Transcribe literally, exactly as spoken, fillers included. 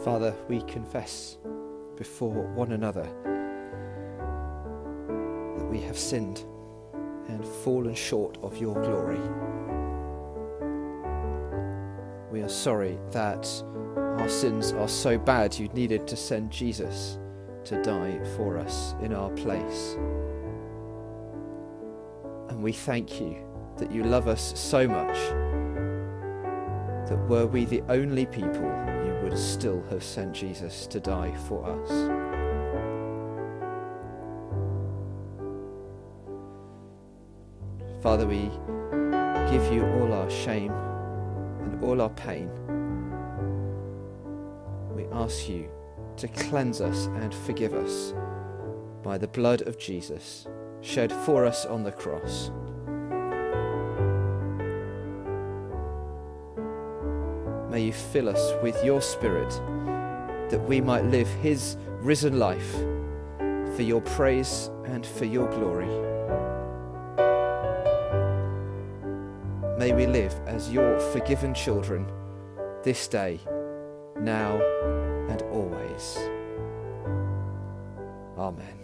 Father, we confess before one another that we have sinned and fallen short of your glory. We are sorry that our sins are so bad you needed to send Jesus to die for us in our place. And we thank you that you love us so much that were we the only people, you would still have sent Jesus to die for us. Father, we give you all our shame and all our pain. We ask you to cleanse us and forgive us by the blood of Jesus shed for us on the cross. May you fill us with your Spirit that we might live his risen life for your praise and for your glory. May we live as your forgiven children this day, now and always. Amen.